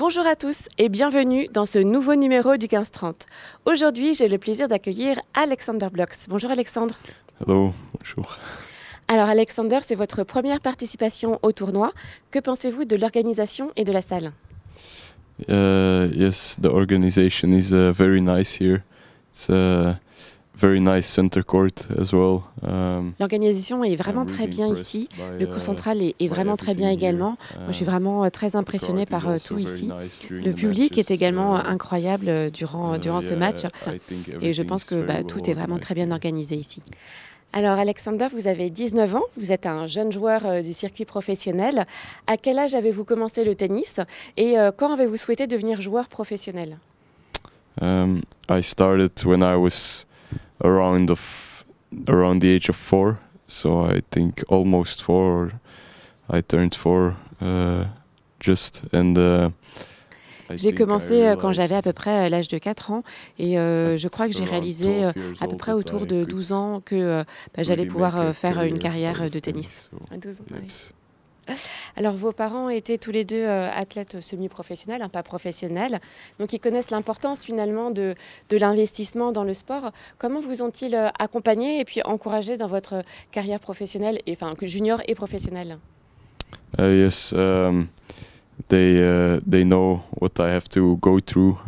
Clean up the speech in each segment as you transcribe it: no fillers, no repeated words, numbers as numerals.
Bonjour à tous et bienvenue dans ce nouveau numéro du 15-30. Aujourd'hui, j'ai le plaisir d'accueillir Alexander Blocks. Bonjour Alexandre. Hello, bonjour. Alors Alexander, c'est votre première participation au tournoi. Que pensez-vous de l'organisation et de la salle? Yes, the organization is very nice here. It's a very nice center court as well. L'organisation est vraiment très bien ici. Le court central est vraiment très bien également. Moi, je suis vraiment très impressionné par tout ici. Le public est également incroyable durant ce match. Et je pense que tout est vraiment très bien organisé ici. Alors Alexander, vous avez 19 ans, vous êtes un jeune joueur du circuit professionnel. À quel âge avez-vous commencé le tennis et quand avez-vous souhaité devenir joueur professionnel? I started when I was around the age of 4, so I think almost 4, or I turned 4 just, and j'ai commencé quand j'avais à peu près l'âge de 4 ans et je crois que j'ai réalisé à peu près autour de 12 ans que j'allais pouvoir faire une carrière de tennis. À 12 ans, oui. Alors vos parents étaient tous les deux athlètes semi-professionnels, pas professionnels, donc ils connaissent l'importance finalement de l'investissement dans le sport. Comment vous ont-ils accompagné et puis encouragé dans votre carrière professionnelle, junior et professionnelle? Yes. They know what I have to go through.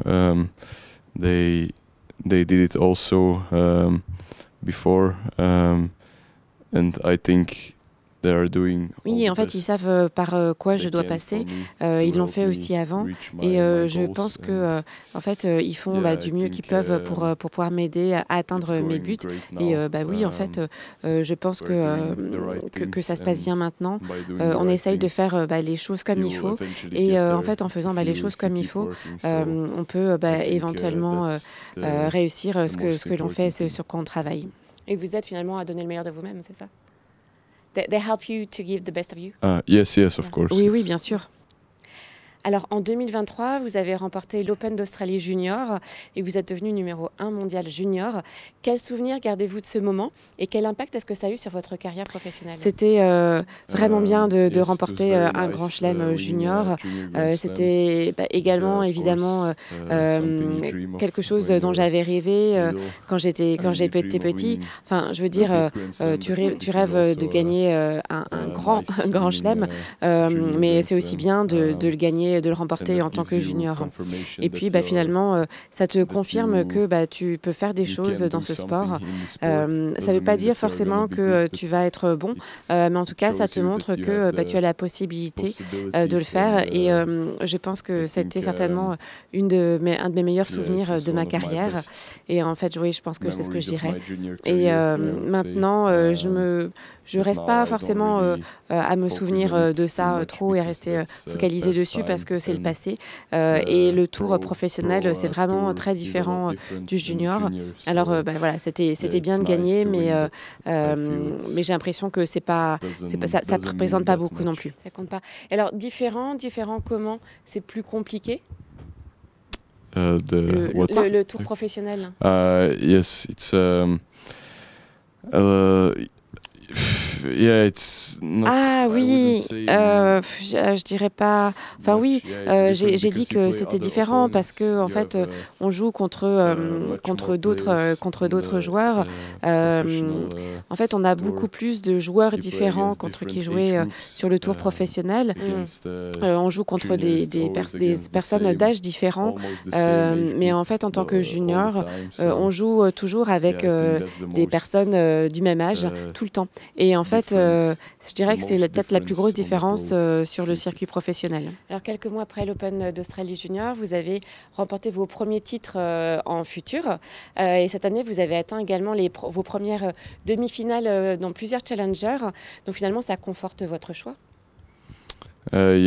They did it also before, and I think they are doing. Oui, en fait, ils savent par quoi je dois passer. Ils l'ont fait aussi avant, et je pense que en fait, ils font du mieux qu'ils peuvent pour pouvoir m'aider à atteindre mes buts. Et oui, en fait, je pense que ça se passe bien maintenant. On essaye de faire les choses comme il faut, et en fait, en faisant les choses comme il faut, on peut éventuellement réussir ce que l'on fait, sur quoi on travaille. Et vous êtes finalement à donner le meilleur de vous-même, c'est ça? They help you to give the best of you? Yes, of course. Oui, oui, bien sûr. Alors, en 2023, vous avez remporté l'Open d'Australie Junior et vous êtes devenu numéro 1 mondial junior. Quel souvenir gardez-vous de ce moment et quel impact est-ce que ça a eu sur votre carrière professionnelle? C'était vraiment bien de remporter un grand chelem junior. C'était également, évidemment, quelque chose dont j'avais rêvé quand j'étais petit. Enfin, je veux dire, tu rêves de gagner un grand chelem, mais c'est aussi bien de le gagner, de le remporter en tant que junior. Et puis finalement, ça te confirme que tu peux faire des choses dans ce sport. Ça ne veut pas dire forcément que tu vas être bon, mais en tout cas, ça te montre que tu as la possibilité de le faire. Et je pense que c'était certainement un de mes meilleurs souvenirs de ma carrière. Et en fait, oui, je pense que c'est ce que je dirais. Et maintenant, je reste pas forcément à me souvenir de ça trop et à rester focalisée dessus parce que c'est le passé. Et le tour professionnel, c'est vraiment très différent du junior. Alors voilà, c'était bien de gagner, mais j'ai l'impression que ça ne représente pas beaucoup non plus. Ça compte pas. Alors différent comment? C'est plus compliqué? Le tour professionnel. Yes, it's yeah, it's not, oui, je dirais pas. Enfin oui, j'ai dit que c'était différent parce que en fait, on joue contre d'autres joueurs. En fait, on a beaucoup plus de joueurs différents contre qui jouer sur le tour professionnel. On joue contre des personnes d'âge différents, mais en fait, en tant que junior, on joue toujours avec des personnes du même âge tout le temps. Et en fait, je dirais que c'est peut-être la plus grosse différence sur le circuit professionnel. Alors, quelques mois après l'Open d'Australie Junior, vous avez remporté vos premiers titres en futur. Et cette année, vous avez atteint également vos premières demi-finales dans plusieurs challengers. Donc, finalement, ça conforte votre choix?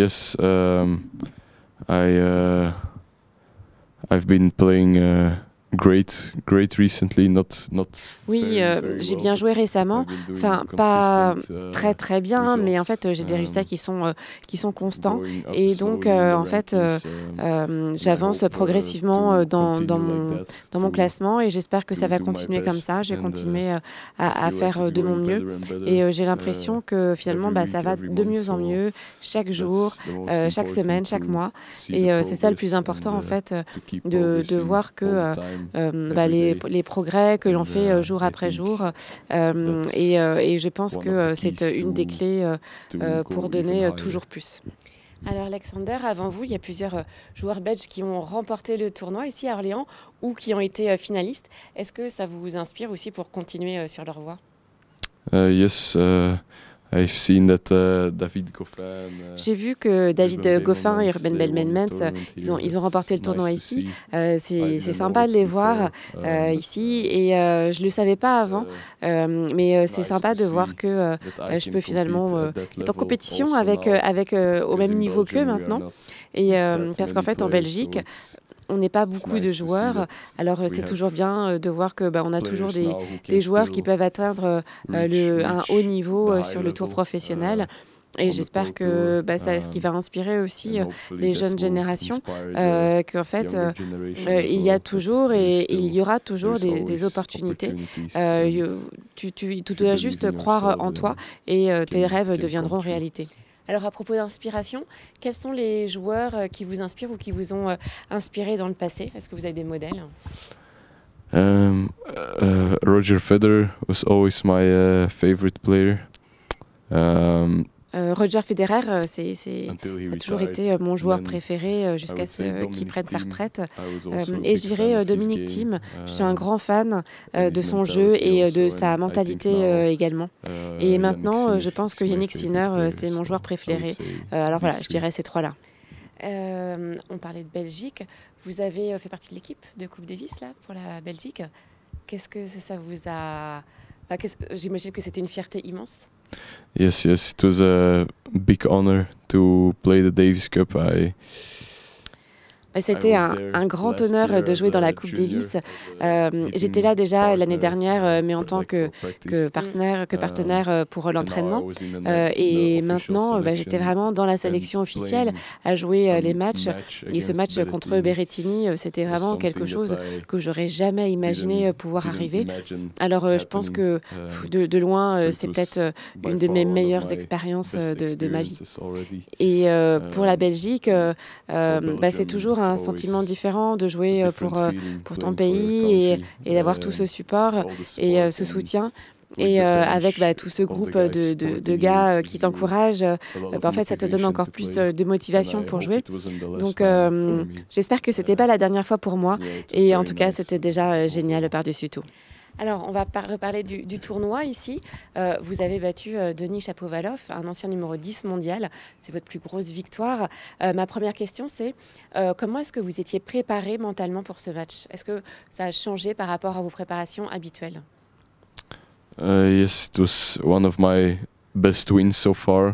Yes, I've been playing great recently, not Oui, very j'ai well, bien but joué récemment. I've been doing Enfin, pas consistent très bien, mais en results, fait, j'ai des résultats qui sont constants. going up Et donc, slowly in the en fait, rankings, and I j'avance hope progressivement to continue like that, dans mon classement et j'espère que ça va do my continuer comme ça. best, Je vais and continuer I à feel like faire it's de mon going mieux. better and Et better j'ai l'impression que finalement, every ça week, va every de month. mieux en So mieux chaque jour, that's the most chaque semaine, important chaque to mois. see Et the c'est ça le progress plus important, and en fait, to keep de progressing voir que all the time, every day. les progrès que l'on And fait jour I après think jour. that's Et je pense one of que the c'est keys une des clés to pour go donner even higher. toujours plus. Alors Alexander, avant vous, il y a plusieurs joueurs belges qui ont remporté le tournoi ici à Orléans ou qui ont été finalistes. Est-ce que ça vous inspire aussi pour continuer sur leur voie? Yes, I've seen that David Goffin. J'ai vu que David Goffin et Ruben Belmans, ils ont remporté le tournoi ici. C'est sympa de les voir ici et je ne le savais pas avant, mais c'est sympa de voir que je peux finalement être en compétition avec au même niveau qu'eux maintenant. Et parce qu'en fait en Belgique, on n'est pas beaucoup de joueurs, alors c'est toujours bien de voir que on a toujours des joueurs qui peuvent atteindre un haut niveau sur le tour professionnel. Et j'espère que c'est ce qui va inspirer aussi les jeunes générations, qu'en fait, il y a toujours et il y aura toujours des opportunités. Tu dois juste croire en toi et tes rêves deviendront réalité. Alors à propos d'inspiration, quels sont les joueurs qui vous inspirent ou qui vous ont inspiré dans le passé? Est-ce que vous avez des modèles? Roger Federer was always my favorite player. Roger Federer, ça a toujours été mon joueur préféré jusqu'à ce qu'il prenne sa retraite. Et je dirais Dominic Thiem. Je suis un grand fan de son jeu et de sa mentalité également. Et maintenant, je pense que Yannick Sinner, c'est mon joueur préféré. Alors voilà, je dirais ces trois-là. On parlait de Belgique. Vous avez fait partie de l'équipe de Coupe Davis là, pour la Belgique. Qu'est-ce que ça vous a... J'imagine que c'était une fierté immense. Yes, it was a big honor to play the Davis Cup. C'était un grand honneur de jouer dans la Coupe Davis. J'étais là déjà l'année dernière, mais en tant que partenaire pour l'entraînement. Et maintenant, j'étais vraiment dans la sélection officielle à jouer les matchs. Et ce match contre Berrettini, c'était vraiment quelque chose que j'aurais jamais imaginé pouvoir arriver. Alors, je pense que de loin, c'est peut-être une de mes meilleures expériences de ma vie. Et pour la Belgique, c'est toujours un sentiment différent de jouer pour ton pays et d'avoir tout ce support et ce soutien. Et avec tout ce groupe de gars qui t'encouragent, en fait, ça te donne encore plus de motivation pour jouer. Donc, j'espère que c'était pas la dernière fois pour moi. Et en tout cas, c'était déjà génial par-dessus tout. Alors, on va reparler du tournoi ici. Vous avez battu Denis Shapovalov, un ancien numéro 10 mondial. C'est votre plus grosse victoire. Ma première question, c'est comment est-ce que vous étiez préparé mentalement pour ce match? Est-ce que ça a changé par rapport à vos préparations habituelles? Yes, it was one of my best wins so far.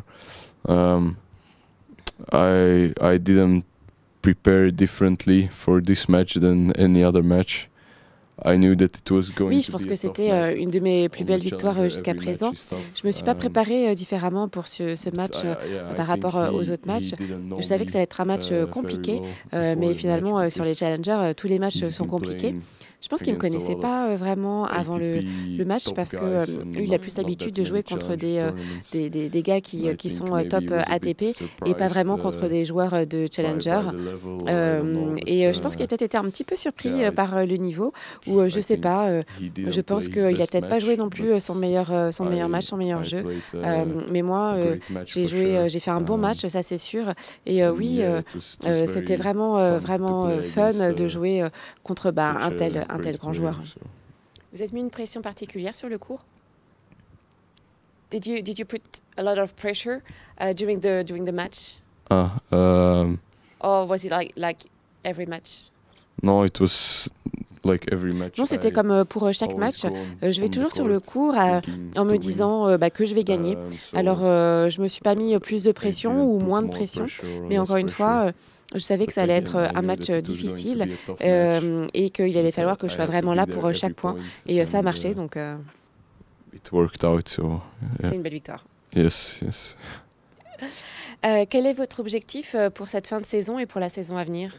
I didn't prepare differently for this match than any other match. Oui, je pense que c'était une de mes plus belles victoires jusqu'à présent. Je ne me suis pas préparée différemment pour ce match par rapport aux autres matchs. Je savais que ça allait être un match compliqué, mais finalement, sur les challengers, tous les matchs sont compliqués. Je pense qu'il ne me connaissait pas vraiment avant le match parce qu'il a plus l'habitude de jouer contre des gars qui sont top ATP et pas vraiment contre des joueurs de challenger. Et je pense qu'il a peut-être été un petit peu surpris par le niveau ou je sais pas. Je pense qu'il n'a peut-être pas joué non plus son meilleur match, son meilleur jeu. Mais moi, j'ai fait un bon match, ça c'est sûr. Et oui, c'était vraiment fun de jouer contre un tel grand joueur. Vous avez mis une pression particulière sur le court? Did you put a lot of pressure during the match? Or was it like every match? No, it was like every match. Non, c'était comme pour chaque match. Je vais toujours sur le court en me disant que je vais gagner. Alors, je me suis pas mis plus de pression ou moins de pression, mais encore une fois, je savais que ça allait être un match difficile et qu'il allait falloir que je sois vraiment là pour chaque point. Et ça a marché, donc it worked out, so c'est une belle victoire. yes, yes. Quel est votre objectif pour cette fin de saison et pour la saison à venir?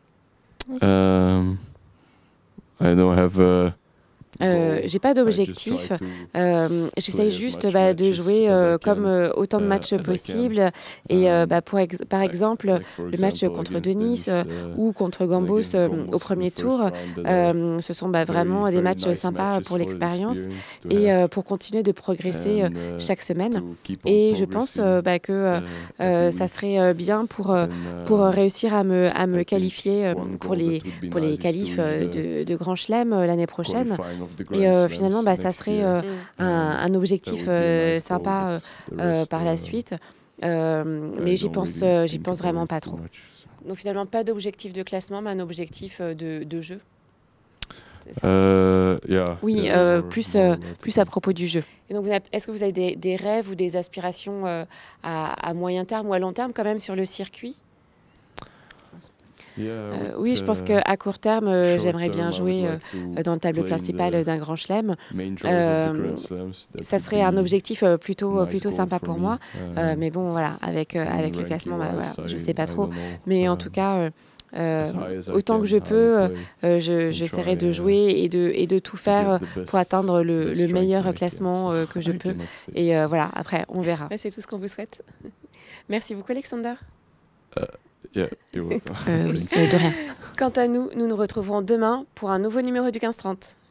I don't have J'ai pas d'objectif. J'essaye juste de jouer comme autant de matchs possible. Et par exemple, le match contre Denis ou contre Gambos au premier tour, ce sont vraiment des matchs sympas pour l'expérience et pour continuer de progresser chaque semaine. Et je pense que ça serait bien pour réussir à me qualifier pour les qualifs de Grand Chelem l'année prochaine. Et finalement, ça serait un objectif sympa par la suite. Mais j'y pense vraiment pas trop. Donc finalement, pas d'objectif de classement, mais un objectif de jeu. Oui, plus à propos du jeu. Et donc, est-ce que vous avez des rêves ou des aspirations à moyen terme ou à long terme quand même sur le circuit? Oui, je pense qu'à court terme, j'aimerais bien jouer dans le tableau principal d'un Grand Chelem. Ça serait un objectif plutôt sympa pour moi. Mais bon, voilà, avec le classement, je ne sais pas trop. Mais en tout cas, autant que je peux, j'essaierai de jouer et de tout faire pour atteindre le meilleur classement que je peux. Et voilà, après, on verra. C'est tout ce qu'on vous souhaite. Merci beaucoup, Alexander. Oui, de rien. Quant à nous, nous nous retrouverons demain pour un nouveau numéro du 15-30.